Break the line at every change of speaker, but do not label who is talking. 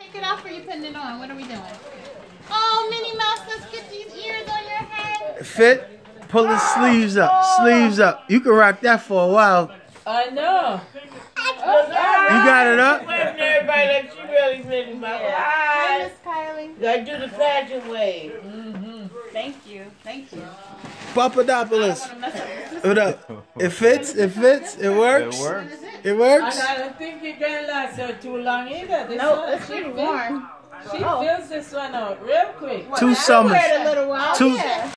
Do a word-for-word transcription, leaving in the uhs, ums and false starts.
Take it off or you putting it on? What are we doing? Oh, Minnie Mouse, let's get these ears on your head.
Fit. Pull the sleeves up. Sleeves up. You can rock that for a while.
I know.
You got it up?
Everybody like she really Minnie Mouse.
Hi, Miss Kylie.
Gotta do the pageant wave.
Mm-hmm. Thank you. Thank you.
Papadopoulos. What up? It fits. It fits. It works.
It works.
It works.
And I don't think it can last her too long either. This
No,
one,
it's pretty warm.
She
Oh.
fills this one out real quick.
Two summers.
Wear it a little while.
Two.
Yeah.